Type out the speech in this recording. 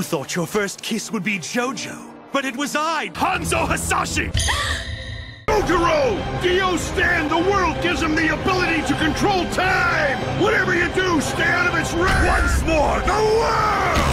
thought your first kiss would be JoJo, but it was I, Hanzo Hasashi! Gogoro! Dio stand! The world gives him the ability to control time! Whatever you do, stay out of its way! Once more, the world!